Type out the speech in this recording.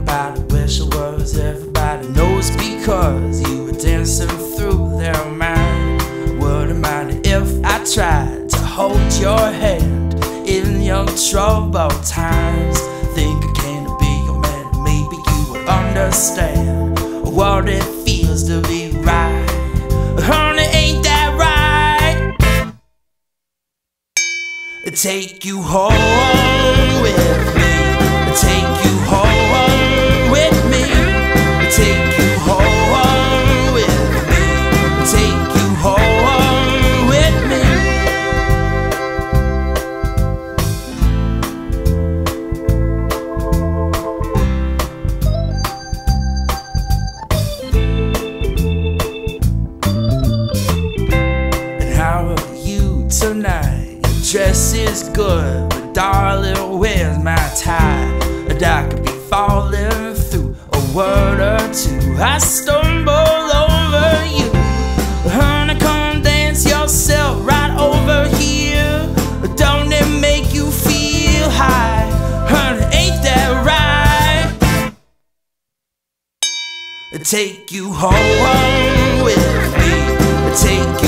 everybody, wish it was everybody knows, because you were dancing through their mind. Wouldn't mind if I tried to hold your hand in your troubled times. Think I can be your man, maybe you will understand what it feels to be right. Honey, ain't that right? Take you home with me. Take you home with me. Take you home with me. Take you home with me. And how are you tonight? Dress is good, but darling, where's my tie? And I could be falling through a word or two. I stumble over you. Honey, come dance yourself right over here. Don't it make you feel high? Honey, ain't that right? Take you home with me. Take you